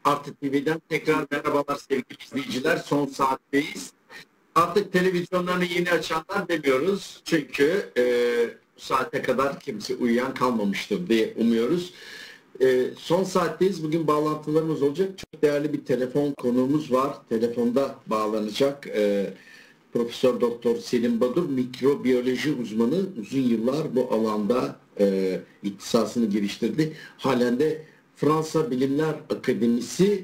Artık TV'den tekrar merhabalar sevgili izleyiciler. Son saatteyiz. Artık televizyonlarını yeni açanlar demiyoruz. Çünkü bu saate kadar kimse uyuyan kalmamıştır diye umuyoruz. Son saatteyiz. Bugün bağlantılarımız olacak. Çok değerli bir telefon konuğumuz var. Telefonda bağlanacak. Profesör Doktor Selim Badur, mikrobiyoloji uzmanı. Uzun yıllar bu alanda ihtisasını geliştirdi. Halen de Fransa Bilimler Akademisi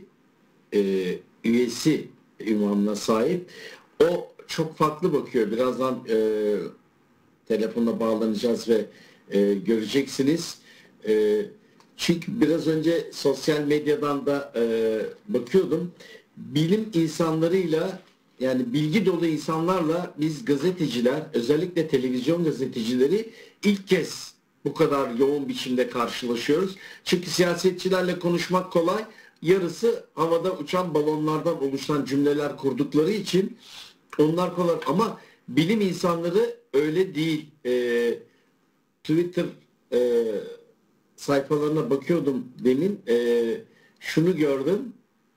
üyesi ünvanına sahip. O çok farklı bakıyor. Birazdan telefonla bağlanacağız ve göreceksiniz. Çünkü biraz önce sosyal medyadan da bakıyordum. Bilim insanlarıyla, yani bilgi dolu insanlarla biz gazeteciler, özellikle televizyon gazetecileri ilk kez bu kadar yoğun biçimde karşılaşıyoruz. Çünkü siyasetçilerle konuşmak kolay. Yarısı havada uçan balonlardan oluşan cümleler kurdukları için onlar kolay. Ama bilim insanları öyle değil. Twitter sayfalarına bakıyordum demin. Şunu gördüm.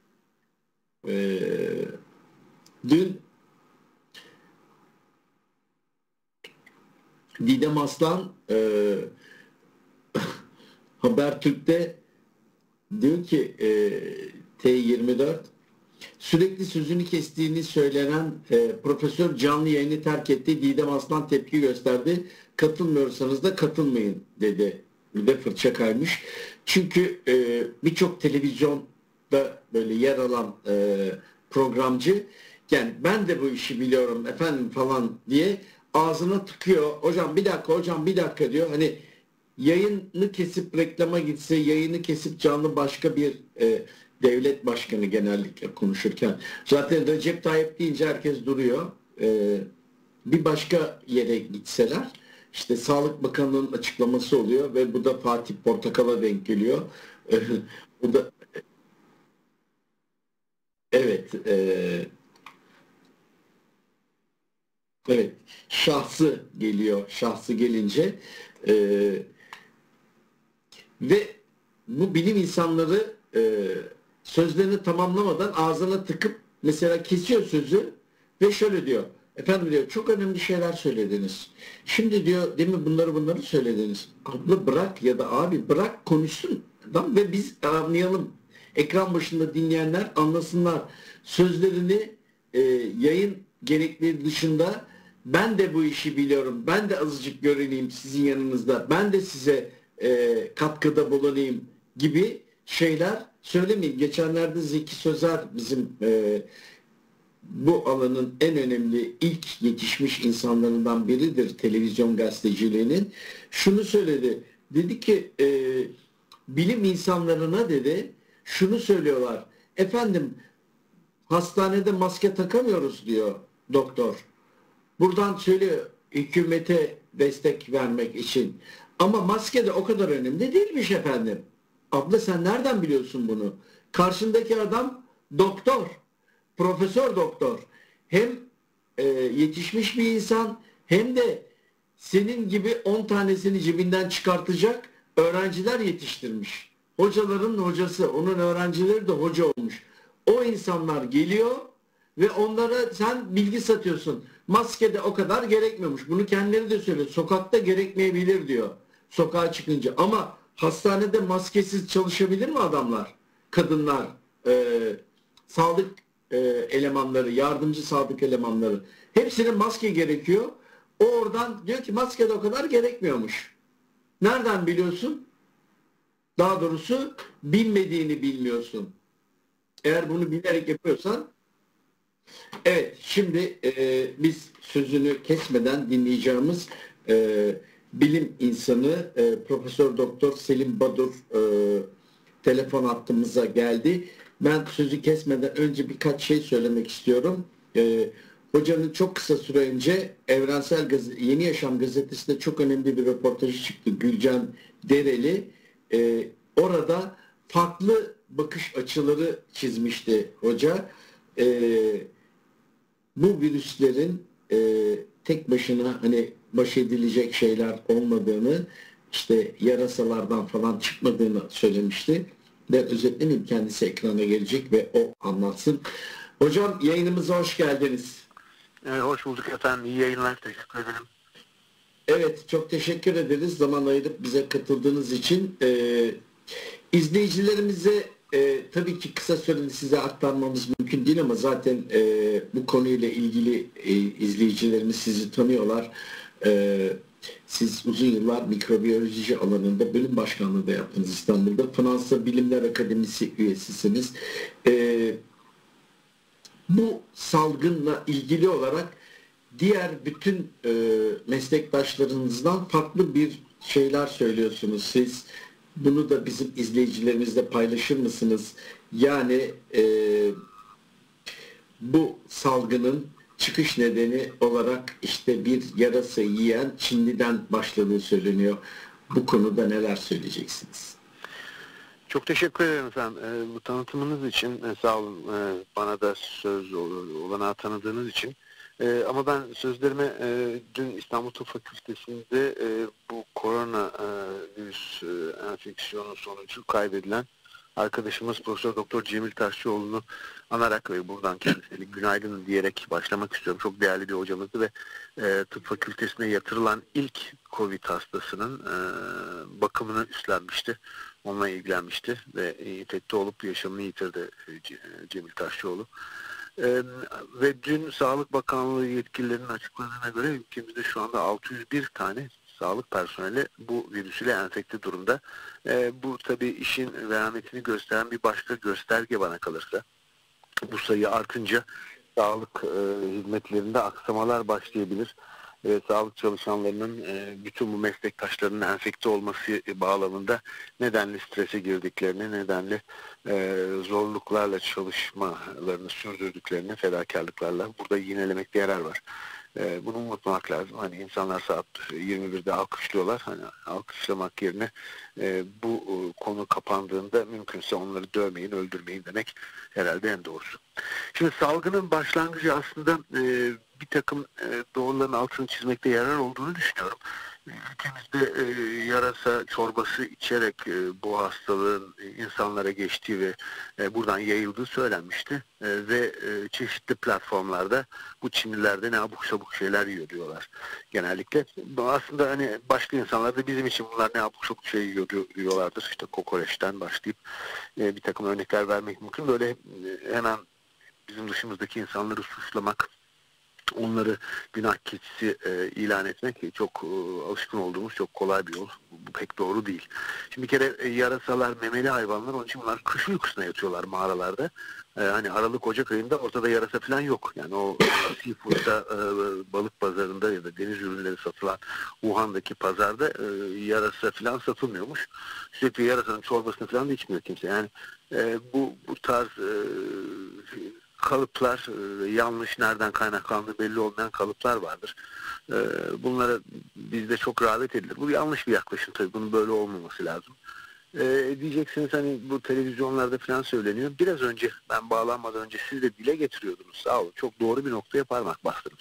Dün Didem Aslan Habertürk'te diyor ki T24 sürekli sözünü kestiğini söylenen profesör canlı yayını terk etti. Didem Aslan tepki gösterdi. Katılmıyorsanız da katılmayın dedi. Bir de fırça kaymış. Çünkü birçok televizyonda böyle yer alan programcı, yani ben de bu işi biliyorum efendim falan diye ağzına tıkıyor. Hocam bir dakika, hocam bir dakika diyor. Hani yayını kesip reklama gitse, yayını kesip canlı başka bir devlet başkanı genellikle konuşurken. Zaten Recep Tayyip deyince herkes duruyor. Bir başka yere gitseler, işte Sağlık Bakanlığı'nın açıklaması oluyor ve bu da Fatih Portakal'a denk geliyor. Bu da evet, evet, şahsı geliyor. Şahsı gelince ve bu bilim insanları sözlerini tamamlamadan ağzına tıkıp mesela kesiyor sözü ve şöyle diyor. Efendim diyor, çok önemli şeyler söylediniz. Şimdi diyor, değil mi, bunları söylediniz. Abla bırak ya da abi bırak konuşsun adam ve biz anlayalım. Ekran başında dinleyenler anlasınlar. Sözlerini yayın gerekleri dışında ben de bu işi biliyorum. Ben de azıcık görüneyim sizin yanınızda. Ben de size katkıda bulunayım gibi şeyler söylemeyeyim. Geçenlerde Zeki Sözer, bizim bu alanın en önemli ilk yetişmiş insanlarından biridir televizyon gazeteciliğinin. Şunu söyledi. Dedi ki bilim insanlarına dedi şunu söylüyorlar. Efendim hastanede maske takamıyoruz diyor doktor. Buradan söylüyor hükümete destek vermek için. Ama maske de o kadar önemli değilmiş efendim. Abla sen nereden biliyorsun bunu? Karşındaki adam doktor, profesör doktor. Hem yetişmiş bir insan hem de senin gibi 10 tanesini cebinden çıkartacak öğrenciler yetiştirmiş. Hocaların hocası, onun öğrencileri de hoca olmuş. O insanlar geliyor ve onlara sen bilgi satıyorsun. Maske de o kadar gerekmiyormuş. Bunu kendileri de söylüyor. Sokakta gerekmeyebilir diyor. Sokağa çıkınca. Ama hastanede maskesiz çalışabilir mi adamlar? Kadınlar, sağlık elemanları, yardımcı sağlık elemanları. Hepsine maske gerekiyor. O oradan diyor ki maske de o kadar gerekmiyormuş. Nereden biliyorsun? Daha doğrusu bilmediğini bilmiyorsun. Eğer bunu bilerek yapıyorsan. Evet, şimdi biz sözünü kesmeden dinleyeceğimiz bilim insanı Profesör Doktor Selim Badur telefon hattımıza geldi. Ben sözü kesmeden önce birkaç şey söylemek istiyorum. Hocanın çok kısa süre önce Yeni Yaşam gazetesinde çok önemli bir röportajı çıktı. Gülcan Dereli. Orada farklı bakış açıları çizmişti hoca. Bu virüslerin tek başına hani baş edilecek şeyler olmadığını, işte yarasalardan falan çıkmadığını söylemişti. Ben özetlemeyeyim, kendisi ekrana gelecek ve o anlatsın. Hocam yayınımıza hoş geldiniz. Hoş bulduk efendim. İyi yayınlar. Teşekkür ederim. Evet, çok teşekkür ederiz zaman ayırıp bize katıldığınız için. İzleyicilerimize tabii ki kısa sürede size aktarmamız mümkün değil ama zaten bu konuyla ilgili izleyicilerimiz sizi tanıyorlar. Siz uzun yıllar mikrobiyoloji alanında bölüm başkanlığı da yaptınız İstanbul'da. Fransa Bilimler Akademisi üyesisiniz. Bu salgınla ilgili olarak diğer bütün meslektaşlarınızdan farklı bir şeyler söylüyorsunuz siz. Bunu da bizim izleyicilerimizle paylaşır mısınız? Yani bu salgının çıkış nedeni olarak işte bir yarasa yiyen Çinli'den başladığı söyleniyor. Bu konuda neler söyleyeceksiniz? Çok teşekkür ederim efendim. Bu tanıtımınız için sağ olun. Bana da söz olanağı tanıdığınız için. Ama ben sözlerime dün İstanbul Tıp Fakültesi'nde bu korona virüs enfeksiyonu sonucu kaybedilen arkadaşımız Profesör Doktor Cemil Taşçıoğlu'nu anarak ve buradan kendisine günaydın diyerek başlamak istiyorum. Çok değerli bir hocamızdı ve tıp fakültesine yatırılan ilk COVID hastasının bakımını üstlenmişti. Onunla ilgilenmişti ve infekte olup yaşamını yitirdi Cemil Taşçıoğlu. Ve dün Sağlık Bakanlığı yetkililerinin açıkladığına göre ülkemizde şu anda 601 tane sağlık personeli bu virüs ile enfekte durumda. Bu tabii işin vehametini gösteren bir başka gösterge bana kalırsa. Bu sayı artınca sağlık hizmetlerinde aksamalar başlayabilir. Sağlık çalışanlarının bütün bu meslektaşlarının enfekte olması bağlamında nedenli strese girdiklerini, nedenli zorluklarla çalışmalarını sürdürdüklerini, fedakarlıklarla burada yinelemekte yarar var. Bunu unutmak lazım. Hani insanlar saat 21'de alkışlıyorlar. Hani alkışlamak yerine bu konu kapandığında mümkünse onları dövmeyin, öldürmeyin demek herhalde en doğrusu. Şimdi salgının başlangıcı aslında bir takım doğruların altını çizmekte yarar olduğunu düşünüyorum. Ülkemizde yarasa çorbası içerek bu hastalığın insanlara geçtiği ve buradan yayıldığı söylenmişti. Ve çeşitli platformlarda bu Çinliler ne abuk sabuk şeyler yiyor diyorlar genellikle. Aslında hani başka insanlar da bizim için bunlar ne abuk sabuk şey yiyor diyorlardır. İşte kokoreçten başlayıp bir takım örnekler vermek mümkün. Böyle hemen bizim dışımızdaki insanları suçlamak, onları günah keçisi ilan etmek çok alışkın olduğumuz çok kolay bir yol. Bu pek doğru değil. Şimdi bir kere yarasalar memeli hayvanlar, onun için bunlar kış uykusuna yatıyorlar mağaralarda. Hani Aralık-Ocak ayında ortada yarasa falan yok. Yani o seafood'da balık pazarında ya da deniz ürünleri satılan Wuhan'daki pazarda yarasa falan satılmıyormuş. Sürekli yarasanın çorbasını falan da içmiyor kimse. Yani bu tarz kalıplar, yanlış, nereden kaynaklandığı belli olmayan kalıplar vardır. Bunlara bizde çok rağbet edilir. Bu yanlış bir yaklaşım tabii. Bunun böyle olmaması lazım. Diyeceksiniz hani bu televizyonlarda falan söyleniyor. Biraz önce ben bağlanmadan önce siz de dile getiriyordunuz. Sağ olun. Çok doğru bir noktaya parmak bastınız.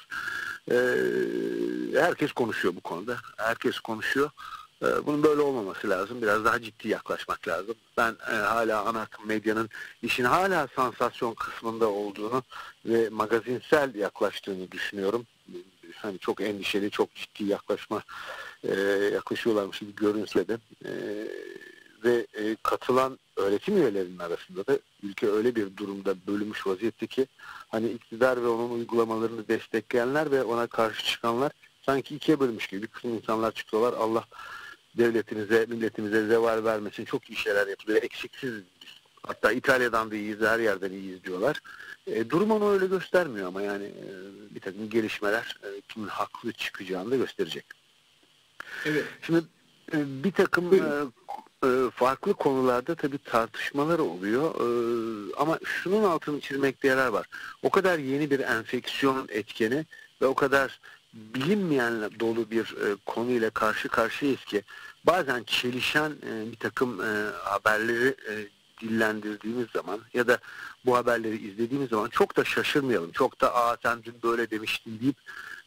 Herkes konuşuyor bu konuda. Herkes konuşuyor. Bunun böyle olmaması lazım. Biraz daha ciddi yaklaşmak lazım. Ben hala ana akım medyanın işin hala sansasyon kısmında olduğunu ve magazinsel yaklaştığını düşünüyorum. Hani çok endişeli, çok ciddi yaklaşıyorlarmış gibi görünse de ve katılan öğretim üyelerinin arasında da ülke öyle bir durumda bölünmüş vaziyette ki hani iktidar ve onun uygulamalarını destekleyenler ve ona karşı çıkanlar sanki ikiye bölünmüş gibi. Bir kısım insanlar çıkıyorlar. Allah devletinize, milletimize zeval vermesin. Çok iyi şeyler yapılıyor. Eksiksiz. Hatta İtalya'dan da iyiyiz, her yerden iyiyiz diyorlar. Durum onu öyle göstermiyor ama yani bir takım gelişmeler kimin haklı çıkacağını da gösterecek. Evet. Şimdi bir takım farklı konularda tabii tartışmalar oluyor. Ama şunun altını çizmekte yarar var. O kadar yeni bir enfeksiyon etkeni ve o kadar bilinmeyen dolu bir konuyla karşı karşıyayız ki bazen çelişen bir takım haberleri dillendirdiğimiz zaman ya da bu haberleri izlediğimiz zaman çok da şaşırmayalım. Çok da sen dün böyle demiştin deyip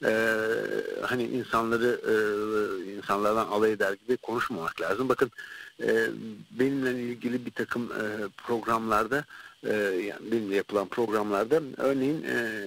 hani insanlardan alay eder gibi konuşmamak lazım. Bakın benimle ilgili bir takım programlarda yani benimle yapılan programlarda örneğin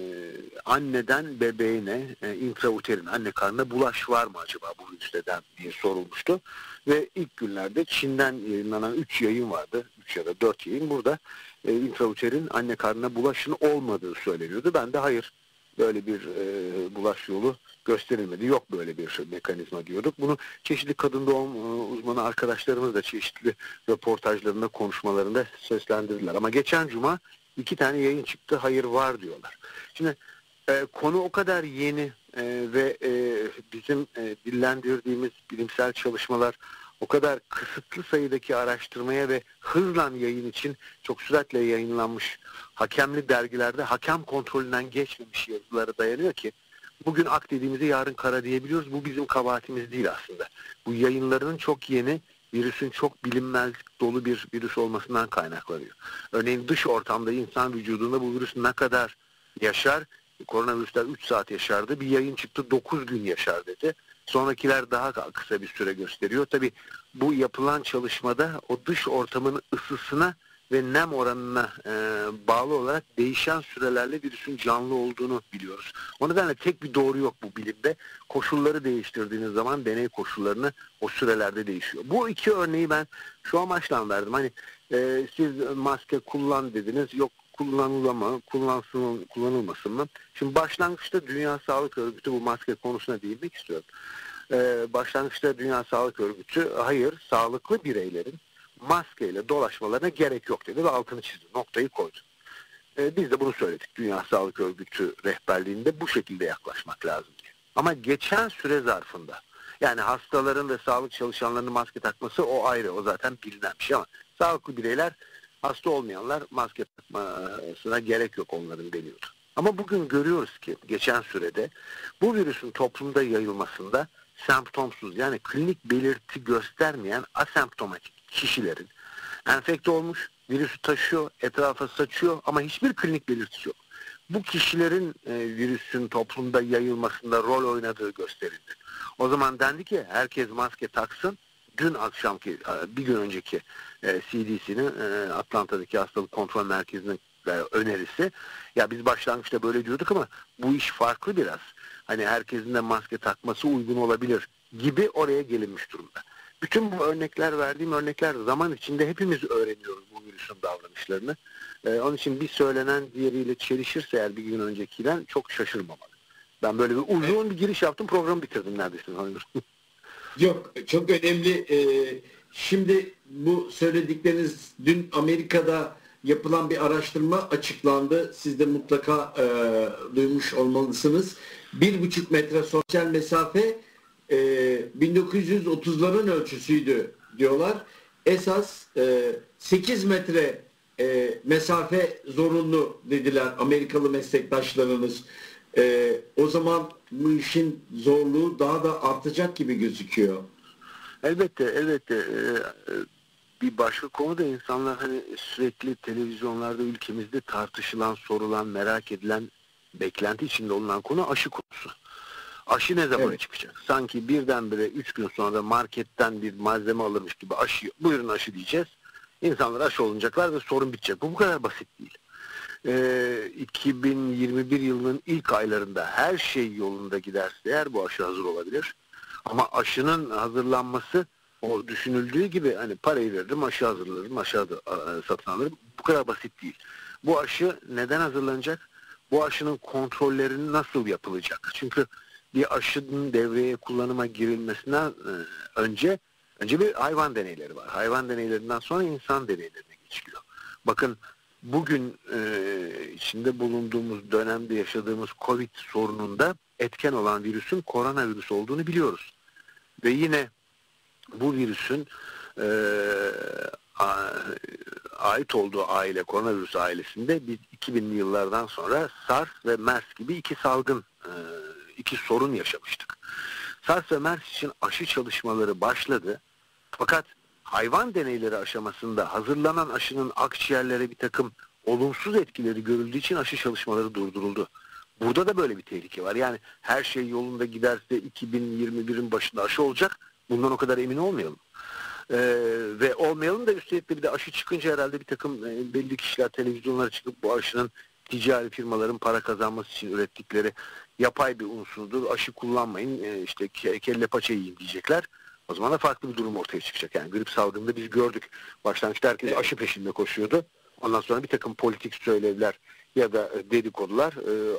anneden bebeğine intrauterin anne karnına bulaş var mı acaba bu virüsten diye sorulmuştu. Ve ilk günlerde Çin'den yayınlanan 3 yayın vardı. 3 ya da 4 yayın. Burada intrauterin anne karnına bulaşın olmadığı söyleniyordu. Ben de hayır, böyle bir bulaş yolu gösterilmedi. Yok böyle bir mekanizma diyorduk. Bunu çeşitli kadın doğum uzmanı arkadaşlarımız da çeşitli röportajlarında, konuşmalarında seslendirdiler. Ama geçen cuma 2 tane yayın çıktı. Hayır var diyorlar. Şimdi konu o kadar yeni ve bizim dillendirdiğimiz bilimsel çalışmalar o kadar kısıtlı sayıdaki araştırmaya ve hızla yayın için çok süratle yayınlanmış hakemli dergilerde hakem kontrolünden geçmemiş yazılara dayanıyor ki bugün ak dediğimizi yarın kara diyebiliyoruz. Bu bizim kabahatimiz değil aslında. Bu yayınlarının çok yeni, virüsün çok bilinmezlik dolu bir virüs olmasından kaynaklanıyor. Örneğin dış ortamda insan vücudunda bu virüs ne kadar yaşar? Koronavirüsler 3 saat yaşardı. Bir yayın çıktı 9 gün yaşar dedi. Sonrakiler daha kısa bir süre gösteriyor. Tabii bu yapılan çalışmada o dış ortamın ısısına ve nem oranına bağlı olarak değişen sürelerle virüsün canlı olduğunu biliyoruz. O nedenle tek bir doğru yok bu bilimde. Koşulları değiştirdiğiniz zaman deney koşullarını o sürelerde değişiyor. Bu 2 örneği ben şu amaçla verdim. Hani siz maske kullan dediniz. Yok kullanılamaz, kullanılmasın mı? Şimdi başlangıçta Dünya Sağlık Örgütü bu maske konusuna değinmek istiyorum. Başlangıçta Dünya Sağlık Örgütü hayır, sağlıklı bireylerin maskeyle dolaşmalarına gerek yok dedi ve altını çizdi, noktayı koydu. Biz de bunu söyledik. Dünya Sağlık Örgütü rehberliğinde bu şekilde yaklaşmak lazım diye. Ama geçen süre zarfında yani hastaların ve sağlık çalışanlarının maske takması o ayrı, o zaten bilinen bir şey ama sağlıklı bireyler, hasta olmayanlar maske takmasına gerek yok onların deniyordu. Ama bugün görüyoruz ki geçen sürede bu virüsün toplumda yayılmasında semptomsuz yani klinik belirti göstermeyen asemptomatik kişilerin enfekte olmuş, virüsü taşıyor, etrafa saçıyor ama hiçbir klinik belirtisi yok. Bu kişilerin virüsün toplumda yayılmasında rol oynadığı gösterildi. O zaman dendi ki herkes maske taksın. Dün akşamki, bir gün önceki CDC'nin Atlanta'daki Hastalık Kontrol Merkezi'nin önerisi, ya biz başlangıçta böyle diyorduk ama bu iş farklı biraz. Hani herkesin de maske takması uygun olabilir gibi oraya gelinmiş durumda. Bütün bu örnekler, verdiğim örnekler zaman içinde hepimiz öğreniyoruz bu virüsün davranışlarını. Onun için bir söylenen diğeriyle çelişirse eğer bir gün öncekiyle çok şaşırmamalı. Ben böyle bir uzun bir giriş yaptım, programı bitirdim neredeyse. Yok, çok önemli. Şimdi bu söyledikleriniz dün Amerika'da yapılan bir araştırma açıklandı. Siz de mutlaka duymuş olmalısınız. 1,5 metre sosyal mesafe 1930'ların ölçüsüydü diyorlar. Esas 8 metre mesafe zorunlu dediler Amerikalı meslektaşlarınız. O zaman bu işin zorluğu daha da artacak gibi gözüküyor. Elbette. Bir başka konu da insanlar hani sürekli televizyonlarda ülkemizde tartışılan, sorulan, merak edilen, beklenti içinde olunan konu aşı konusu. Aşı ne zaman çıkacak? Sanki birdenbire 3 gün sonra marketten bir malzeme alırmış gibi aşı, buyurun aşı diyeceğiz. İnsanlar aşı olacaklar ve sorun bitecek. Bu kadar basit değil. 2021 yılının ilk aylarında her şey yolunda giderse eğer bu aşı hazır olabilir. Ama aşının hazırlanması o düşünüldüğü gibi hani parayı veririm, aşı hazırlarım, aşı satın alırım. Bu kadar basit değil. Bu aşı neden hazırlanacak? Bu aşının kontrolleri nasıl yapılacak? Çünkü bir aşının devreye kullanıma girilmesinden önce bir hayvan deneyleri var. Hayvan deneylerinden sonra insan deneylerine geçiliyor. Bakın bugün içinde bulunduğumuz dönemde yaşadığımız Covid sorununda etken olan virüsün koronavirüs olduğunu biliyoruz. Ve yine bu virüsün ait olduğu aile, koronavirüs ailesinde biz 2000'li yıllardan sonra SARS ve MERS gibi iki sorun yaşamıştık. SARS ve MERS için aşı çalışmaları başladı. Fakat hayvan deneyleri aşamasında hazırlanan aşının akciğerlere bir takım olumsuz etkileri görüldüğü için aşı çalışmaları durduruldu. Burada da böyle bir tehlike var. Yani her şey yolunda giderse 2021'in başında aşı olacak. Bundan o kadar emin olmayalım. Ve olmayalım da üstelik de bir de aşı çıkınca herhalde bir takım belli kişiler televizyonlara çıkıp bu aşının ticari firmaların para kazanması için ürettikleri yapay bir unsurdur. Aşı kullanmayın, işte kelle paça yiyin diyecekler. O zaman da farklı bir durum ortaya çıkacak. Yani grip salgınında biz gördük. Başlangıçta herkes aşı peşinde koşuyordu. Ondan sonra bir takım politik söylevler ya da dedikodular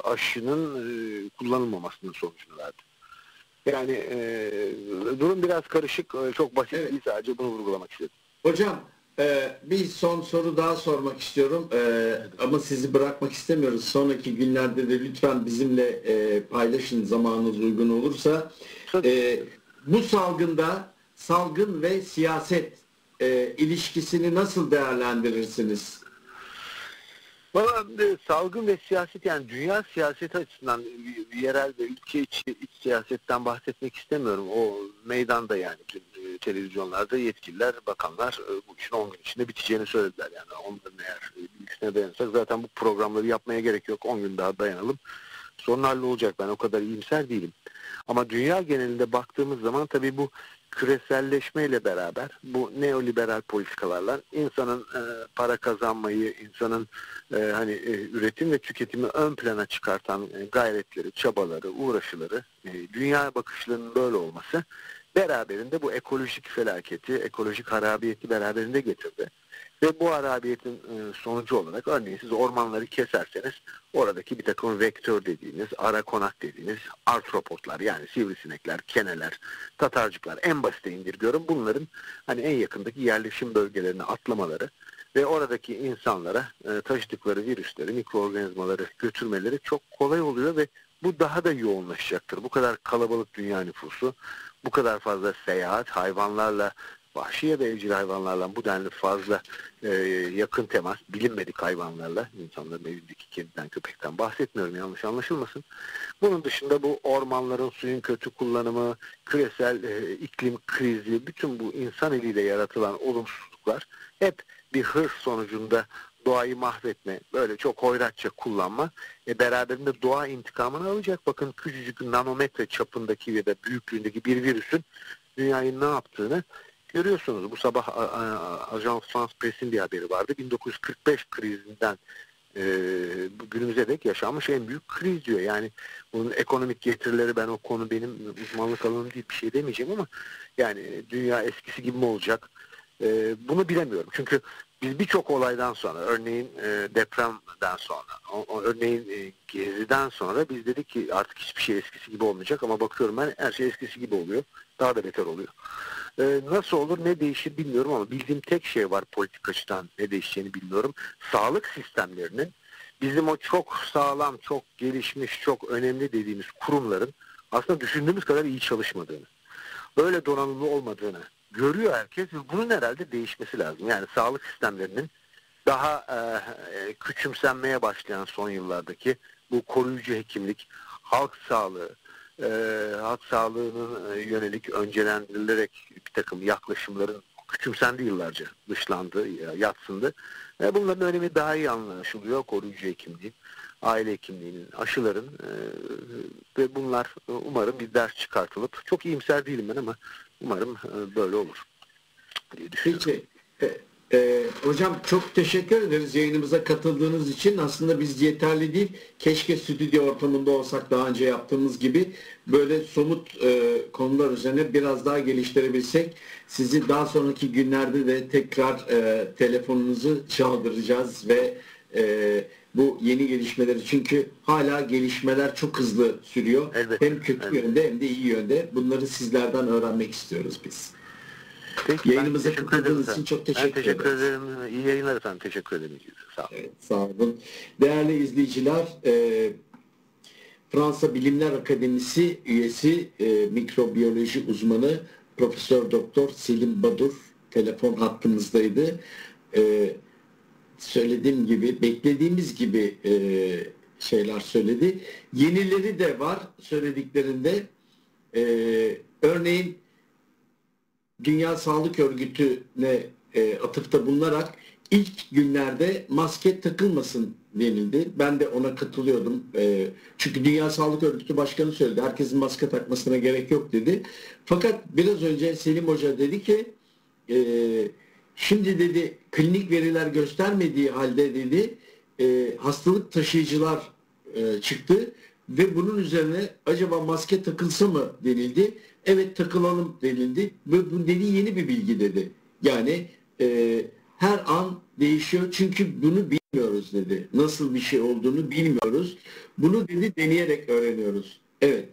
aşının kullanılmamasının sonucunu verdi. Yani durum biraz karışık, çok basit değil, sadece bunu vurgulamak istedim. Hocam bir son soru daha sormak istiyorum ama sizi bırakmak istemiyoruz. Sonraki günlerde de lütfen bizimle paylaşın zamanınız uygun olursa. Bu salgında salgın ve siyaset ilişkisini nasıl değerlendirirsiniz? Valla salgın ve siyaset, yani dünya siyaseti açısından yerel ve ülke içi iç siyasetten bahsetmek istemiyorum. O meydanda, yani televizyonlarda yetkililer, bakanlar bu işin 10 gün içinde biteceğini söylediler. Yani onların eğer bilgisine dayanırsak zaten bu programları yapmaya gerek yok. 10 gün daha dayanalım. Sorun hallolacak. Ben o kadar iyimser değilim. Ama dünya genelinde baktığımız zaman tabii bu küreselleşmeyle beraber, bu neoliberal politikalarla insanın para kazanmayı, insanın üretim ve tüketimi ön plana çıkartan gayretleri, çabaları, uğraşıları, dünya bakışlarının böyle olması beraberinde bu ekolojik felaketi, ekolojik harabiyeti beraberinde getirdi. Ve bu harabiyetin sonucu olarak, örneğin siz ormanları keserseniz oradaki bir takım vektör dediğiniz, ara konak dediğiniz artropotlar, yani sivrisinekler, keneler, tatarcıklar, en basite indirgiyorum, bunların en yakındaki yerleşim bölgelerine atlamaları ve oradaki insanlara taşıdıkları virüsleri, mikroorganizmaları götürmeleri çok kolay oluyor ve bu daha da yoğunlaşacaktır. Bu kadar kalabalık dünya nüfusu, bu kadar fazla seyahat, hayvanlarla, vahşi ya da evcil hayvanlarla bu denli fazla yakın temas, bilinmedik hayvanlarla, insanların evindeki kediden, köpekten bahsetmiyorum, yanlış anlaşılmasın. Bunun dışında bu ormanların, suyun kötü kullanımı, küresel iklim krizi, bütün bu insan eliyle yaratılan olumsuzluklar hep bir hırs sonucunda doğayı mahvetme, böyle çok hoyratça kullanma beraberinde doğa intikamını alacak. Bakın, küçücük nanometre çapındaki ya da büyüklüğündeki bir virüsün dünyayı ne yaptığını görüyorsunuz. Bu sabah Agence France Press'in bir haberi vardı. 1945 krizinden günümüze dek yaşanmış en büyük kriz diyor. Yani bunun ekonomik getirileri, ben o konu benim uzmanlık alanım değil, bir şey demeyeceğim ama yani dünya eskisi gibi mi olacak? Bunu bilemiyorum. Çünkü biz birçok olaydan sonra, örneğin depremden sonra, örneğin Gezi'den sonra biz dedik ki artık hiçbir şey eskisi gibi olmayacak, ama bakıyorum ben, her şey eskisi gibi oluyor. Daha da beter oluyor. Nasıl olur, ne değişir bilmiyorum, ama bildiğim tek şey var politik açıdan, ne değişeceğini bilmiyorum. Sağlık sistemlerinin, bizim o çok sağlam, çok gelişmiş, çok önemli dediğimiz kurumların aslında düşündüğümüz kadar iyi çalışmadığını, böyle donanımlı olmadığını görüyor herkes ve bunun herhalde değişmesi lazım. Yani sağlık sistemlerinin daha küçümsenmeye başlayan son yıllardaki bu koruyucu hekimlik, halk sağlığı, halk sağlığının yönelik öncelendirilerek bir takım yaklaşımların küçümsendi yıllarca, dışlandı, yadsındı. Bunların önemi daha iyi anlaşılıyor. Koruyucu hekimliğin, aile hekimliğinin, aşıların ve bunlar umarım bir ders çıkartılıp, çok iyimser değilim ben ama umarım böyle olur diye düşünüyorum. Peki. Hocam çok teşekkür ederiz yayınımıza katıldığınız için. Aslında biz yeterli değil. Keşke stüdyo ortamında olsak, daha önce yaptığımız gibi böyle somut konular üzerine biraz daha geliştirebilsek. Sizi daha sonraki günlerde de tekrar telefonunuzu çaldıracağız ve bu yeni gelişmeleri, çünkü hala gelişmeler çok hızlı sürüyor. Elbette, Hem kötü yönde hem de iyi yönde. Bunları sizlerden öğrenmek istiyoruz biz. Peki, yayınımıza katıldığınız için çok teşekkür ederim. İyi yayınlar efendim. Teşekkür ederim. Sağ olun. Evet, sağ olun. Değerli izleyiciler, Fransa Bilimler Akademisi üyesi, mikrobiyoloji uzmanı Profesör Doktor Selim Badur telefon hattımızdaydı. Söylediğim gibi, beklediğimiz gibi şeyler söyledi. Yenileri de var söylediklerinde. Örneğin Dünya Sağlık Örgütü'ne atıfta bulunarak ilk günlerde maske takılmasın denildi. Ben de ona katılıyordum. Çünkü Dünya Sağlık Örgütü Başkanı söyledi. Herkesin maske takmasına gerek yok dedi. Fakat biraz önce Selim Hoca dedi ki şimdi dedi klinik veriler göstermediği halde dedi hastalık taşıyıcılar çıktı ve bunun üzerine acaba maske takılsa mı denildi. Evet takılalım denildi. Bu dedi yeni bir bilgi dedi. Yani her an değişiyor çünkü bunu bilmiyoruz dedi. Nasıl bir şey olduğunu bilmiyoruz. Bunu dedi deneyerek öğreniyoruz. Evet.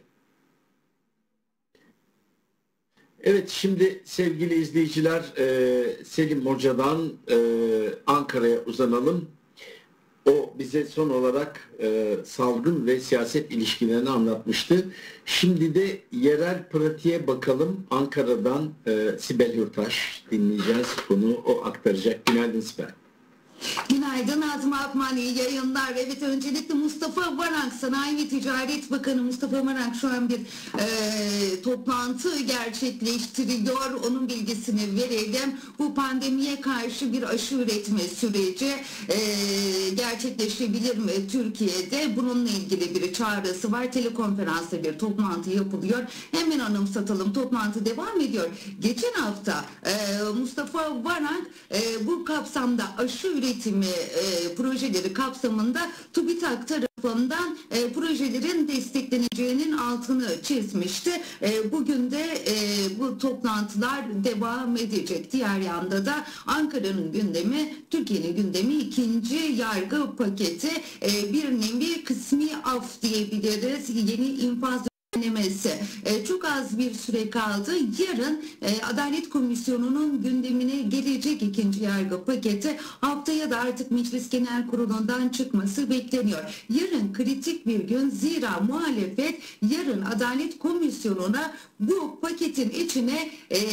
Evet şimdi sevgili izleyiciler Selim Hoca'dan Ankara'ya uzanalım. O bize son olarak salgın ve siyaset ilişkilerini anlatmıştı. Şimdi de yerel pratiğe bakalım. Ankara'dan Sibel Hürtaş dinleyeceğiz. Bunu o aktaracak. Günaydın Sibel. Günaydın Nazım Akman, iyi yayınlar. Evet, öncelikle Mustafa Varank, Sanayi ve Ticaret Bakanı Mustafa Varank şu an bir toplantı gerçekleştiriyor. Onun bilgisini verelim. Bu pandemiye karşı bir aşı üretme süreci gerçekleşebilir mi Türkiye'de? Bununla ilgili bir çağrısı var. Telekonferansla bir toplantı yapılıyor. Hemen anımsatalım. Toplantı devam ediyor. Geçen hafta Mustafa Varank bu kapsamda aşı üretimi projeleri kapsamında TÜBİTAK tarafından projelerin destekleneceğinin altını çizmişti. Bugün de bu toplantılar devam edecek. Diğer yanda da Ankara'nın gündemi, Türkiye'nin gündemi ikinci yargı paketi, bir nevi kısmi af diyebiliriz. Yeni infaz denemesi. Çok az bir süre kaldı. Yarın Adalet Komisyonu'nun gündemine gelecek ikinci yargı paketi. Haftaya da artık Meclis Genel Kurulu'ndan çıkması bekleniyor. Yarın kritik bir gün, zira muhalefet yarın Adalet Komisyonu'na bu paketin içine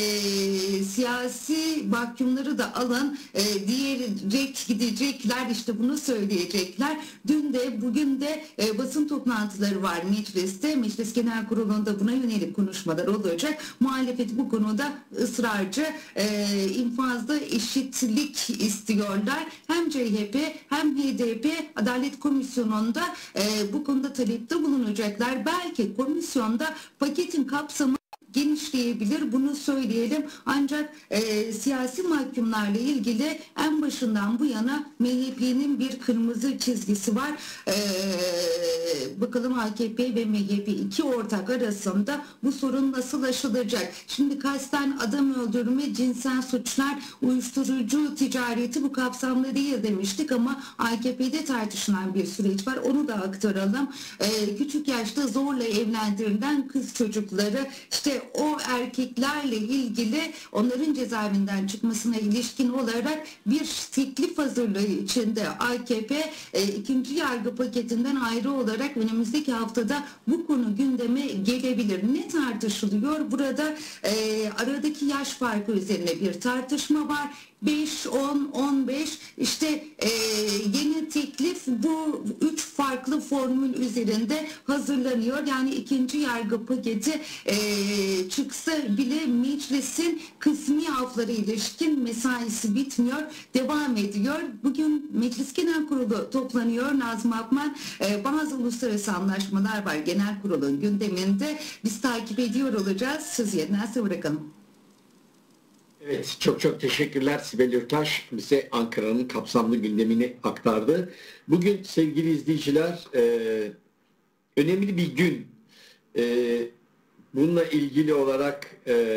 siyasi mahkumları da alın diyerek gidecekler. İşte bunu söyleyecekler. Dün de bugün de basın toplantıları var mecliste. Meclis Genel Kurulu'nda buna yönelik konuşmalar olacak. Muhalefet bu konuda ısrarcı, infazda eşitlik istiyorlar. Hem CHP hem HDP Adalet Komisyonu'nda bu konuda talepte bulunacaklar. Belki komisyonda paketin kapsamı genişleyebilir, bunu söyleyelim. Ancak siyasi mahkumlarla ilgili en başından bu yana MHP'nin bir kırmızı çizgisi var. Bakalım AKP ve MHP iki ortak arasında bu sorun nasıl aşılacak? Şimdi kasten adam öldürme, cinsel suçlar, uyuşturucu ticareti bu kapsamda değil demiştik ama AKP'de tartışılan bir süreç var. Onu da aktaralım. Küçük yaşta zorla evlendirilen kız çocukları, işte o erkeklerle ilgili onların cezaevinden çıkmasına ilişkin olarak bir teklif hazırlığı içinde AKP ikinci yargı paketinden ayrı olarak önümüzdeki haftada bu konu gündeme gelebilir. Ne tartışılıyor? Burada aradaki yaş farkı üzerine bir tartışma var. 5, 10, 15 işte yeni teklif bu 3 farklı formül üzerinde hazırlanıyor. Yani ikinci yargı paketi çıksa bile meclisin kısmi aflara ilişkin mesaisi bitmiyor. Devam ediyor. Bugün Meclis Genel Kurulu toplanıyor. Nazım Akman, bazı uluslararası anlaşmalar var genel kurulun gündeminde. Biz takip ediyor olacağız. Söz yerine size bırakalım. Evet, çok teşekkürler Sibel Hürtaş bize Ankara'nın kapsamlı gündemini aktardı. Bugün sevgili izleyiciler önemli bir gün. Bununla ilgili olarak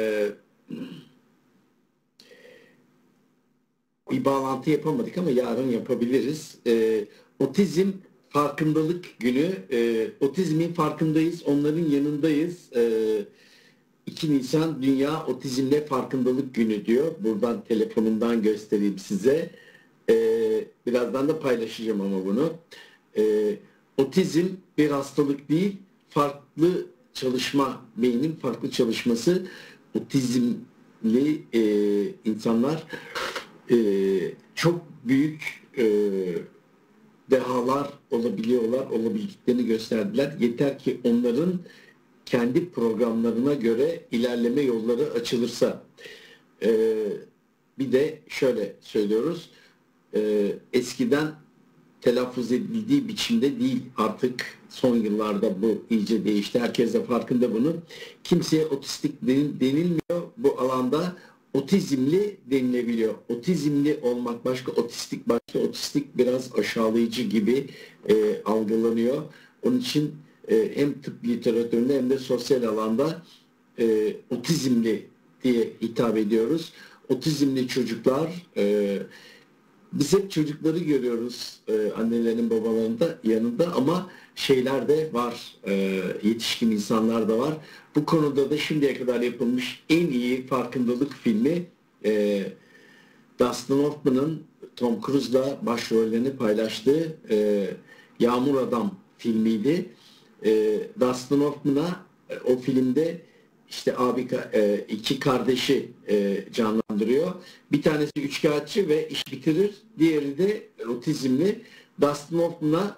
bir bağlantı yapamadık ama yarın yapabiliriz. Otizm farkındalık günü. Otizmin farkındayız, onların yanındayız. 2 Nisan Dünya Otizmle Farkındalık Günü diyor. Buradan telefonumdan göstereyim size. Birazdan da paylaşacağım ama bunu. Otizm bir hastalık değil, farklı çalışma, beynin farklı çalışması. Otizmli insanlar çok büyük dehalar olabiliyorlar, olabildiklerini gösterdiler. Yeter ki onların kendi programlarına göre ilerleme yolları açılırsa. bir de şöyle söylüyoruz. Eskiden telaffuz edildiği biçimde değil, artık son yıllarda bu iyice değişti. Herkes de farkında bunun. Kimseye otistik denilmiyor. Bu alanda otizmli denilebiliyor. Otizmli olmak başka, otistik başka. Otistik biraz aşağılayıcı gibi algılanıyor. Onun için hem tıp literatüründe hem de sosyal alanda otizmli diye hitap ediyoruz. Otizmli çocuklar, biz hep çocukları görüyoruz annelerin babalarının da yanında, ama şeyler de var, yetişkin insanlar da var. Bu konuda da şimdiye kadar yapılmış en iyi farkındalık filmi Dustin Hoffman'ın Tom Cruise'la başrollerini paylaştığı Yağmur Adam filmiydi. Dustin Hoffman'a o filmde işte iki kardeşi canlandırıyor. Bir tanesi üçkağıtçı ve iş bitirir. Diğeri de otizmli. Dustin Hoffman'a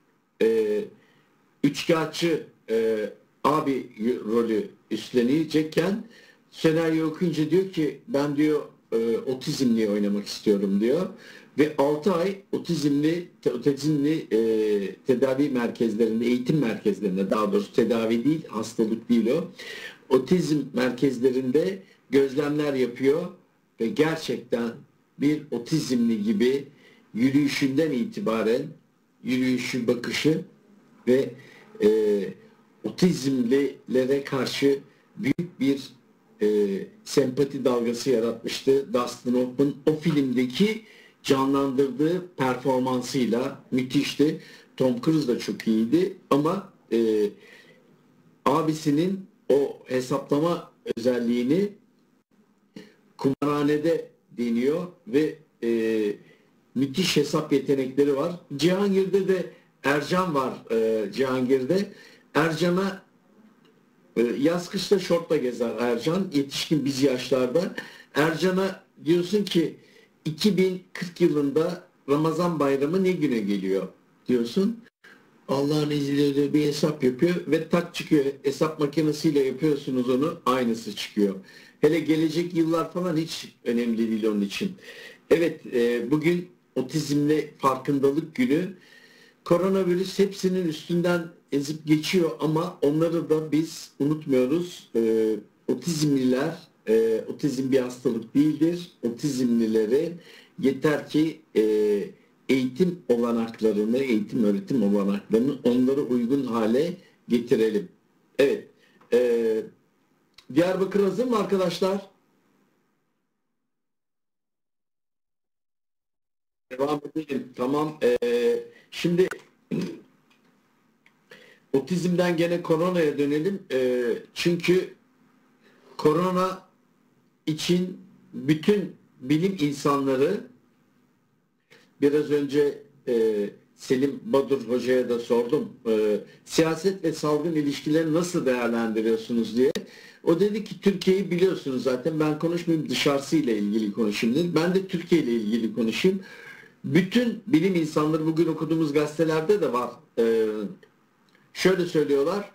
üçkağıtçı abi rolü üstlenecekken senaryo okuyunca diyor ki ben diyor otizmli oynamak istiyorum diyor. Ve 6 ay otizmli tedavi merkezlerinde, eğitim merkezlerinde, daha doğrusu tedavi değil, hastalık değil o. Otizm merkezlerinde gözlemler yapıyor ve gerçekten bir otizmli gibi yürüyüşünden itibaren, yürüyüşü, bakışı ve otizmlilere karşı büyük bir sempati dalgası yaratmıştı. Dustin Hoffman o filmdeki canlandırdığı performansıyla müthişti. Tom Cruise da çok iyiydi ama abisinin o hesaplama özelliğini kumarhanede deniyor ve müthiş hesap yetenekleri var. Cihangir'de de Ercan var. Cihangir'de Ercan'a yaz kışta şortla gezer Ercan. Yetişkin biz yaşlarda. Ercan'a diyorsun ki 2040 yılında Ramazan bayramı ne güne geliyor diyorsun. Allah'ın izniyle bir hesap yapıyor ve tak çıkıyor. Hesap makinesiyle yapıyorsunuz onu, aynısı çıkıyor. Hele gelecek yıllar falan hiç önemli değil onun için. Evet, bugün otizmle farkındalık günü. Koronavirüs hepsinin üstünden ezip geçiyor ama onları da biz unutmuyoruz. Otizmliler, otizm bir hastalık değildir. Otizmlileri yeter ki eğitim olanaklarını, eğitim öğretim olanaklarını onlara uygun hale getirelim. Evet. Diyarbakır hazır mı arkadaşlar? Devam edelim. Tamam. Şimdi otizmden gene koronaya dönelim. Çünkü korona için bütün bilim insanları, biraz önce Selim Badur Hoca'ya da sordum. Siyaset ve salgın ilişkilerini nasıl değerlendiriyorsunuz diye. O dedi ki Türkiye'yi biliyorsunuz zaten. Ben konuşmayayım, dışarısıyla ilgili konuşayım dedi. Ben de Türkiye ile ilgili konuşayım. Bütün bilim insanları, bugün okuduğumuz gazetelerde de var. Şöyle söylüyorlar.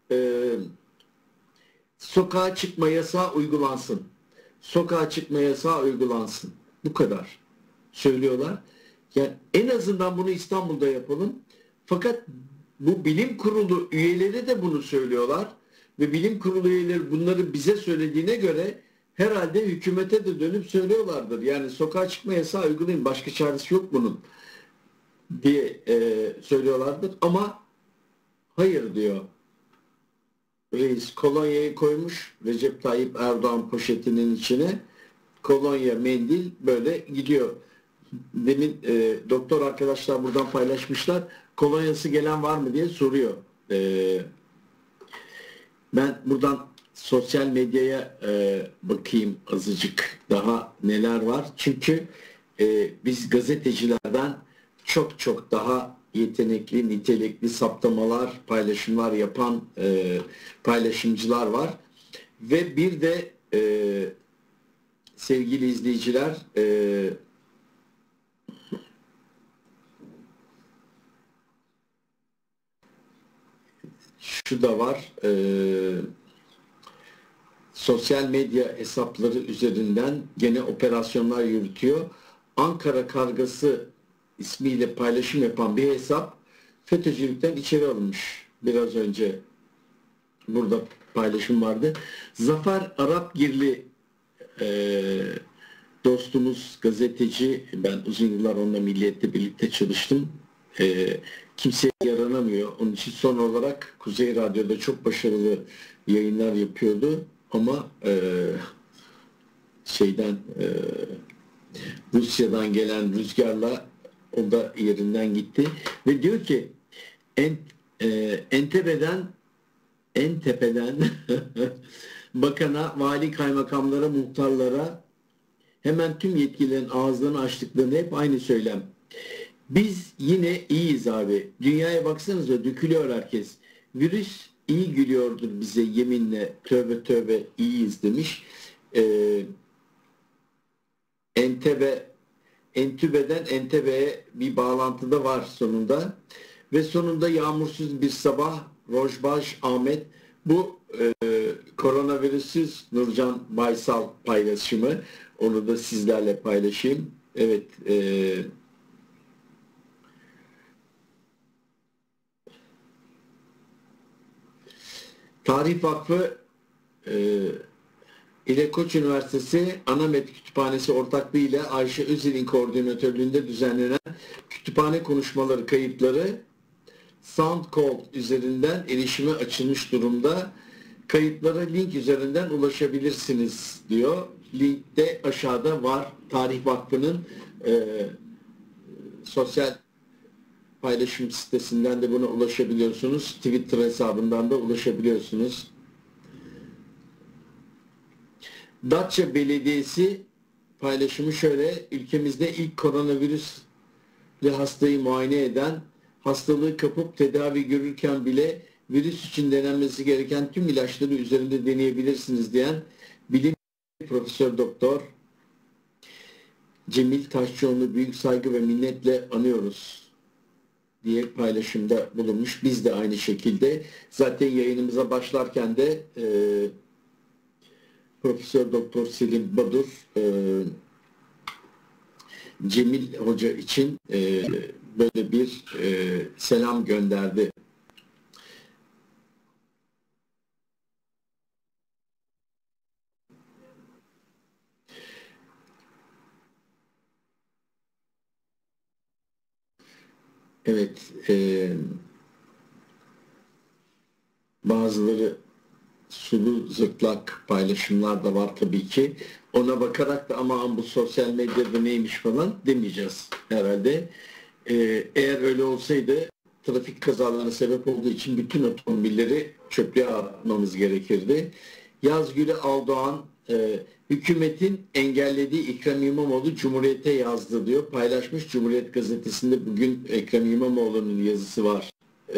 Sokağa çıkma yasağı uygulansın. Sokağa çıkma yasağı uygulansın. Bu kadar söylüyorlar. Yani en azından bunu İstanbul'da yapalım. Fakat bu bilim kurulu üyeleri de bunu söylüyorlar. Ve bilim kurulu üyeleri bunları bize söylediğine göre herhalde hükümete de dönüp söylüyorlardır. Yani sokağa çıkma yasağı uygulayın, başka çaresi yok bunun diye söylüyorlardır. Ama hayır diyor. Reis kolonyayı koymuş Recep Tayyip Erdoğan poşetinin içine. Kolonya, mendil böyle gidiyor. Demin doktor arkadaşlar buradan paylaşmışlar. Kolonyası gelen var mı diye soruyor. Ben buradan sosyal medyaya bakayım azıcık daha neler var. Çünkü biz gazetecilerden çok çok daha yetenekli, nitelikli saptamalar, paylaşımlar yapan paylaşımcılar var. Ve bir de sevgili izleyiciler, şu da var. sosyal medya hesapları üzerinden gene operasyonlar yürütüyor. Ankara Kargası ismiyle paylaşım yapan bir hesap FETÖ'cülükten içeri alınmış. Biraz önce burada paylaşım vardı. Zafer Arapgirli dostumuz, gazeteci, ben uzun yıllar onunla Milliyet'te birlikte çalıştım. Kimseye yaranamıyor. Onun için son olarak Kuzey Radyo'da çok başarılı yayınlar yapıyordu. Ama Rusya'dan gelen rüzgarla o da yerinden gitti. Ve diyor ki en tepeden bakana, vali, kaymakamlara, muhtarlara hemen tüm yetkililerin ağızlarını açtıklarını hep aynı söylem. Biz yine iyiyiz abi. Dünyaya baksanıza dökülüyor herkes. Virüs iyi gülüyordur bize yeminle. Tövbe tövbe iyiyiz demiş. Entübeden Entebe'ye bir bağlantı da var sonunda. Ve sonunda yağmursuz bir sabah Rojbaj Ahmet bu koronavirüsüz Nurcan Baysal paylaşımı. Onu da sizlerle paylaşayım. Evet. Tarih Vakfı ile Koç Üniversitesi Anamet Kütüphanesi ortaklığı ile Ayşe Özil'in koordinatörlüğünde düzenlenen kütüphane konuşmaları kayıtları SoundCloud üzerinden erişime açılmış durumda. Kayıtlara link üzerinden ulaşabilirsiniz diyor. Link de aşağıda var. Tarih Vakfı'nın sosyal paylaşım sitesinden de buna ulaşabiliyorsunuz. Twitter hesabından da ulaşabiliyorsunuz. Datça Belediyesi paylaşımı şöyle: ülkemizde ilk koronavirüsle hastayı muayene eden, hastalığı kapıp tedavi görürken bile virüs için denenmesi gereken tüm ilaçları üzerinde deneyebilirsiniz diyen bilim Profesör Doktor Cemil Taşçıoğlu'nu büyük saygı ve minnetle anıyoruz diye paylaşımda bulunmuş. Biz de aynı şekilde zaten yayınımıza başlarken de Profesör Doktor Selim Badur Cemil Hoca için böyle bir selam gönderdi. Evet, bazıları sulu zırtlak paylaşımlar da var tabii ki. Ona bakarak da aman bu sosyal medyada neymiş falan demeyeceğiz herhalde. Eğer öyle olsaydı trafik kazalarına sebep olduğu için bütün otomobilleri çöplüğe atmamız gerekirdi. Yazgül'e Aldoğan hükümetin engellediği Ekrem İmamoğlu Cumhuriyet'e yazdı diyor. Paylaşmış Cumhuriyet Gazetesi'nde bugün Ekrem İmamoğlu'nun yazısı var.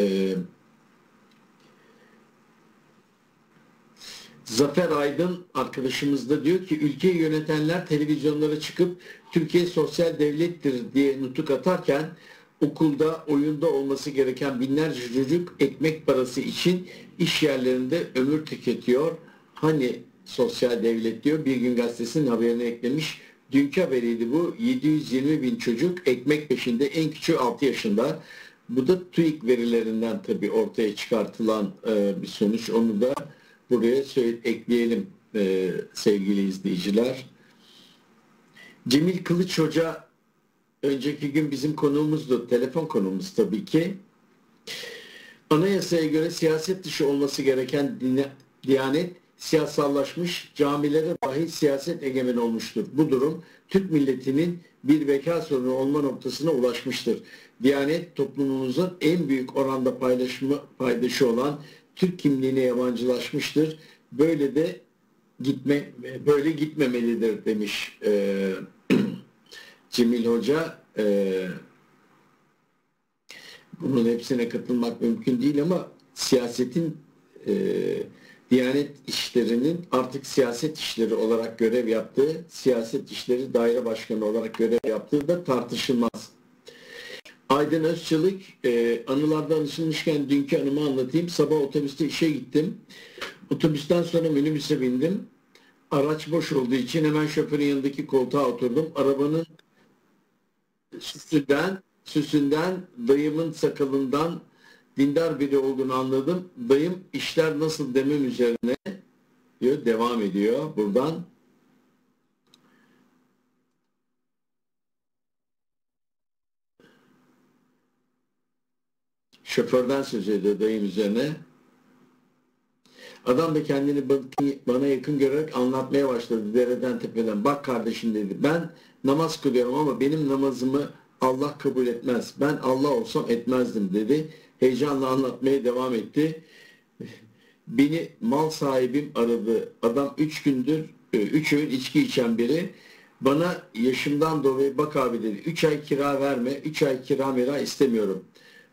Zafer Aydın arkadaşımız da diyor ki ülkeyi yönetenler televizyonlara çıkıp Türkiye sosyal devlettir diye nutuk atarken okulda, oyunda olması gereken binlerce çocuk ekmek parası için iş yerlerinde ömür tüketiyor. Hani sosyal devlet diyor. Bir Gün Gazetesi'nin haberine eklemiş. Dünkü haberiydi bu. 720 bin çocuk ekmek peşinde, en küçüğü 6 yaşında. Bu da TÜİK verilerinden tabii ortaya çıkartılan bir sonuç. Onu da buraya ekleyelim sevgili izleyiciler. Cemil Kılıç Hoca önceki gün bizim konuğumuzdu. Telefon konuğumuz tabii ki. Anayasaya göre siyaset dışı olması gereken Diyanet siyasallaşmış, camilere dahi siyaset egemen olmuştur. Bu durum Türk milletinin bir veka sorunu olma noktasına ulaşmıştır. Diyanet toplumumuzun en büyük oranda paydaşı olan Türk kimliğine yabancılaşmıştır. Böyle gitmemelidir demiş Cemil Hoca. Bunun hepsine katılmak mümkün değil ama siyasetin Diyanet işlerinin artık siyaset işleri olarak görev yaptığı, siyaset işleri daire başkanı olarak görev yaptığı da tartışılmaz. Aydın Özçelik, anılardan alışılmışken dünkü anımı anlatayım. Sabah otobüste işe gittim. Otobüsten sonra minibüse bindim. Araç boş olduğu için hemen şoförün yanındaki koltuğa oturdum. Arabanın süsünden, dayımın sakalından dindar biri olduğunu anladım. Dayım işler nasıl demem üzerine diyor, devam ediyor buradan. Şoförden söz ediyor dayım üzerine. Adam da kendini bana yakın görerek anlatmaya başladı dereden tepeden. Bak kardeşim dedi, ben namaz kılıyorum ama benim namazımı Allah kabul etmez. Ben Allah olsam etmezdim dedi. Heyecanla anlatmaya devam etti. Beni mal sahibim aradı. Adam 3 gündür 3 öğün içki içen biri. Bana yaşımdan dolayı bak abi dedi, 3 ay kira verme, 3 ay kira mera istemiyorum.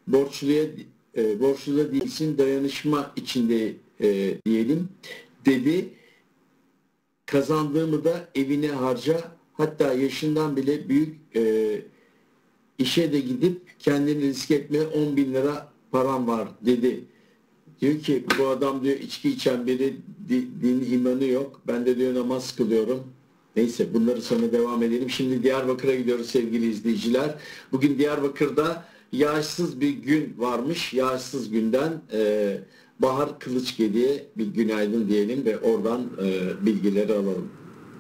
Borçlu da değilsin, dayanışma içinde diyelim dedi. Kazandığımı da evine harca, hatta yaşından bile büyük işe de gidip kendini risk etmeye 10.000 lira param var dedi. Diyor ki bu adam diyor içki içen biri, din imanı yok. Ben de diyor namaz kılıyorum. Neyse bunları sonra devam edelim. Şimdi Diyarbakır'a gidiyoruz sevgili izleyiciler. Bugün Diyarbakır'da yağışsız bir gün varmış. Yağışsız günden Bahar Kılıçgedi'ye bir günaydın diyelim ve oradan bilgileri alalım.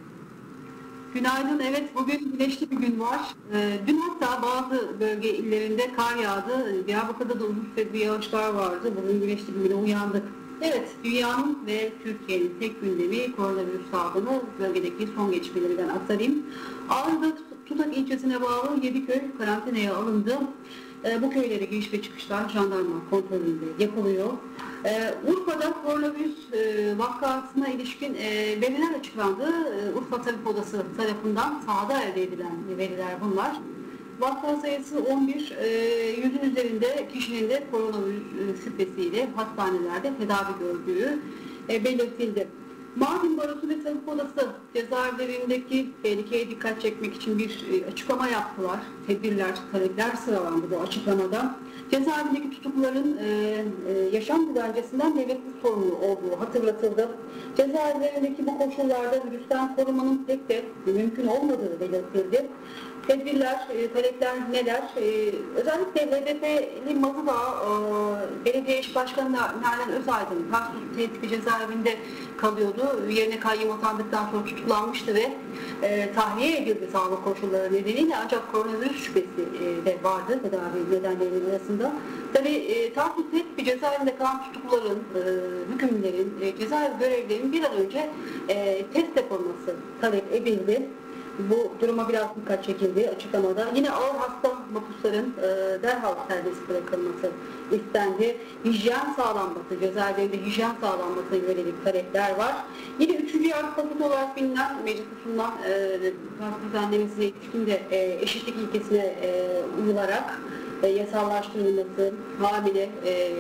Günaydın. Evet, bugün güneşli bir gün var. Dün hatta bazı bölge illerinde kar yağdı. Diyarbakır'da da uzun süre yağışlar vardı. Bugün güneşli bir güne uyandık. Evet, dünyanın ve Türkiye'nin tek gündemi koronavirüs salgını, bölgedeki son gelişmelerden aktarayım. Ağrı'da Tutak ilçesine bağlı 7 köy karantinaya alındı. Bu köylere giriş ve çıkışlar jandarma kontrolünde yapılıyor. Urfa'da koronavirüs vakasına ilişkin veriler açıklandı. Urfa Tabip Odası tarafından sahada elde edilen veriler bunlar. Vaka sayısı 11, 100'ün üzerinde kişinin de koronavirüs şüphesiyle hastanelerde tedavi gördüğü belirtildi. Mardin Barosu ve Tabip Odası cezaevlerindeki tehlikeye dikkat çekmek için bir açıklama yaptılar. Tedbirler, talepler sıralandı bu açıklamada. Cezaevindeki tutukluların yaşam güvencesinden devletin sorumlu olduğu hatırlatıldı. Cezaevlerindeki bu koşullarda virüsten korumanın pek de mümkün olmadığı belirtildi. Tedbirler, talepler neler? Özellikle HDP'li Mazıdağ Belediye İş Başkanı Nalan Özaydın Tarsus Tehdit Cezaevinde kalıyordu. Yerine kayyum atandıktan sonra tutuklanmıştı ve tahliye edildi sağlık koşulları nedeniyle, ancak koronavirüs şüphesi de vardı tedavi nedenlerinin arasında. Tabii Tarsus Tehdit Cezaevinde kalan tutukluların, hükümlerin, cezaevi görevlilerinin bir an önce test yapılması talep edildi. Bu duruma biraz dikkat çekildi açıklamada. Yine ağır hasta mahpusların derhal serbest bırakılması istendi. Hijyen sağlanması, cezaevlerinde hijyen sağlanmasına yönelik talepler var. Yine 3. yargı paketi olarak bilinen, mecliste sunulan düzenlemesine ilişkin de eşitlik ilkesine uyularak yasallaştırılması, hamile,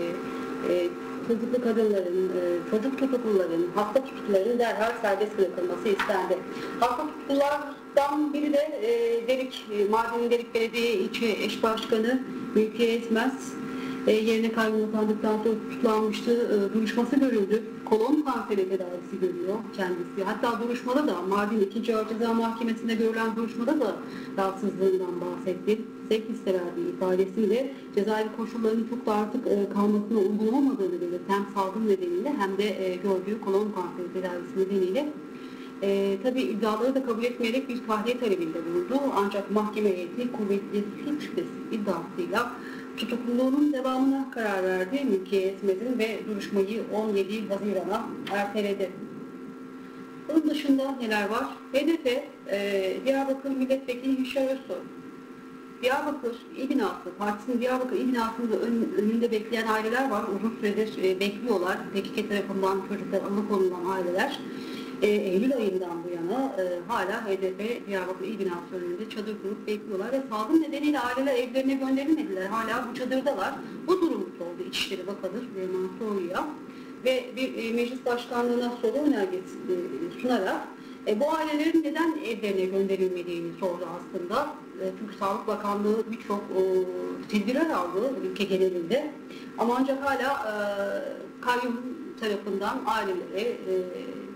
çocuklu kadınların, çocuk tutukluların, hasta tutukluların derhal serbest bırakılması istendi. Hasta tutuklulardan biri de Mardin Derik Belediye İlçe Eş Başkanı Mülkiye Etmez. Yerine kayyum atandıktan sonra tutuklanmıştı. Duruşması görüldü. Kolon kanseri tedavisi görüyor kendisi. Hatta duruşmada da, Mardin 2. Ağır Ceza Mahkemesi'nde görülen duruşmada da rahatsızlığından bahsetti. Sevk verdiği ifadesiyle cezaevi koşullarının çok da artık kalmasına uygun olmadığını belirtti. Hem salgın nedeniyle hem de gördüğü kolon kanseri tedavisi nedeniyle. Tabii iddiaları da kabul etmeyerek bir tahliye talebinde bulundu. Ancak mahkeme heyeti kuvvetli suç şüphesi iddiasıyla tutukluluğunun devamına karar verdi. Mülkiye Etmez'in ve duruşmayı 17 Haziran'a erteledi. Bunun dışında neler var? HDP, Diyarbakır Milletvekili Hişar Özsoy, Diyarbakır İl Binası, partisinin Diyarbakır İl Binası'nın önünde bekleyen aileler var. Uzun süredir bekliyorlar. PKK tarafından çocuklar alıkonulan aileler. Eylül ayından bu yana hala HDP Diyarbakır İl Binası önünde çadır kurup bekliyorlar ve salgın nedeniyle aileler evlerine gönderilmediler. Hala bu çadırdalar. Bu durum sordu İçişleri Bakanı Süleyman Soylu'ya ve bir meclis başkanlığına soru önergesi sunarak bu ailelerin neden evlerine gönderilmediğini sordu aslında. Çünkü Sağlık Bakanlığı birçok tedbirler aldı ülke genelinde. Ama ancak hala kayyum tarafından ailelere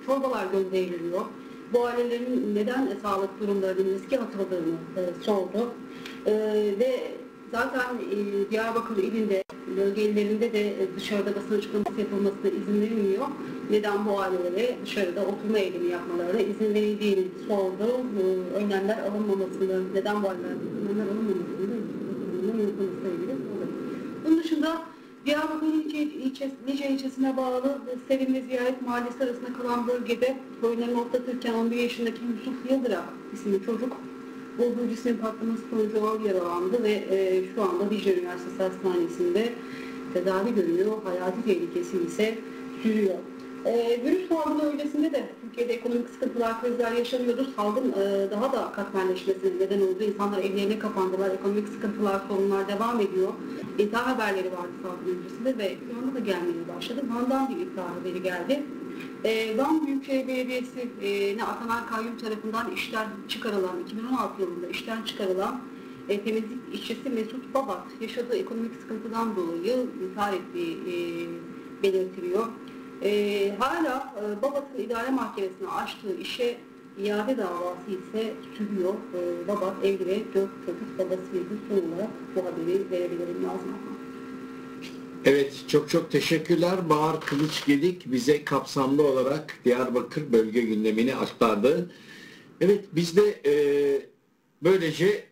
çorbalar gönderiliyor. Bu ailelerin neden sağlık durumlarının riske atıldığını sordu. Ve zaten Diyarbakır ilinde, bölge illerinde de dışarıda basın açıklaması yapılmasına izin verilmiyor. Neden bu ailelere dışarıda oturma eylemi yapmalarına izin verildiğini sordu. Önlemler alınmamasını, neden bu önlemler alınmamasını yapılmasıyla ilgili sordu. Bunun dışında Diyarbakır Lice ilçesine bağlı Sevim ve Ziyaret Mahallesi arasında kalan bölgede oyunlarını otlatırken 11 yaşındaki Yusuf Yıldırak isimli çocuk bulduğu cismin patlaması sonucu ağır yaralandı ve şu anda Dicle Üniversitesi Hastanesi'nde tedavi görüyor. Hayati tehlikesi ise sürüyor. Virüs salgını öncesinde de Türkiye'de ekonomik sıkıntılar, krizler yaşanıyordu. Salgın daha da katmerleşmesine neden oldu. İnsanlar evlerine kapandılar. Ekonomik sıkıntılar, sorunlar devam ediyor. İntihar haberleri vardı salgın öncesinde ve şu anda da gelmeye başladı. Van'dan bir intihar haberi geldi. Van Büyükşehir Belediyesi'ne atanan kayyum tarafından işten çıkarılan, 2016 yılında işten çıkarılan temizlik işçisi Mesut Babat yaşadığı ekonomik sıkıntıdan dolayı intihar ettiği belirtiliyor. Hala Babat'ın idare mahkemesine açtığı işe iade davası ise sürüyor. Babat evli ve 4 çocuk babasıydı. Son olarak bu haberi verebilirim lazım. Evet, çok teşekkürler. Bahar Kılıçgedik bize kapsamlı olarak Diyarbakır bölge gündemini aktardı. Evet, biz de böylece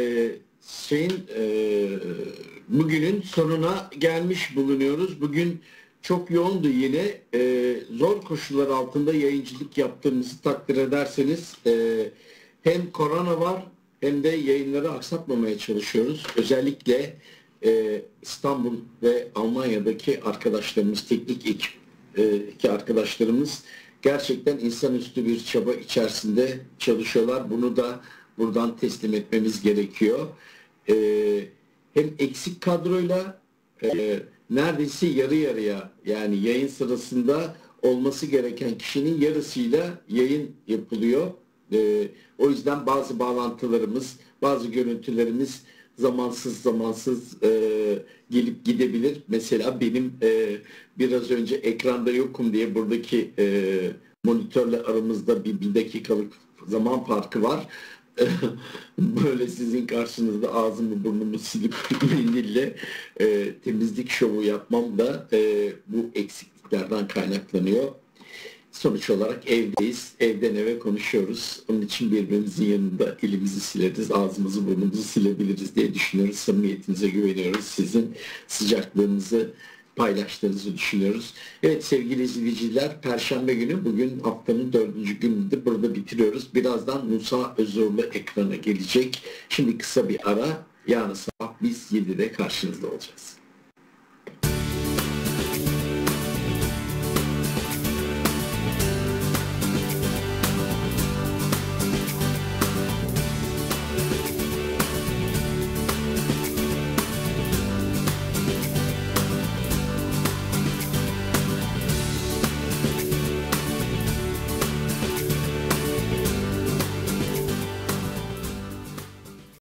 bugünün sonuna gelmiş bulunuyoruz. Bugün çok yoğundu yine. Zor koşullar altında yayıncılık yaptığımızı takdir ederseniz hem korona var hem de yayınları aksatmamaya çalışıyoruz. Özellikle İstanbul ve Almanya'daki arkadaşlarımız, teknik ekipteki arkadaşlarımız gerçekten insanüstü bir çaba içerisinde çalışıyorlar. Bunu da buradan teslim etmemiz gerekiyor. Hem eksik kadroyla neredeyse yarı yarıya, yani yayın sırasında olması gereken kişinin yarısıyla yayın yapılıyor. O yüzden bazı bağlantılarımız, bazı görüntülerimiz zamansız gelip gidebilir. Mesela benim biraz önce ekranda yokum diye buradaki monitörle aramızda bir dakikalık zaman farkı var. Böyle sizin karşınızda ağzımı burnumu silip mendille temizlik şovu yapmam da bu eksikliklerden kaynaklanıyor. Sonuç olarak evdeyiz. Evden eve konuşuyoruz. Onun için birbirimizin yanında elimizi sileriz, ağzımızı burnumuzu silebiliriz diye düşünüyoruz. Samimiyetinize güveniyoruz. Sizin sıcaklığınızı paylaştığınızı düşünüyoruz. Evet sevgili izleyiciler, Perşembe günü, bugün haftanın 4. gününde burada bitiriyoruz. Birazdan Musa Özurlu ekrana gelecek. Şimdi kısa bir ara. Yarın sabah biz 7'de karşınızda olacağız.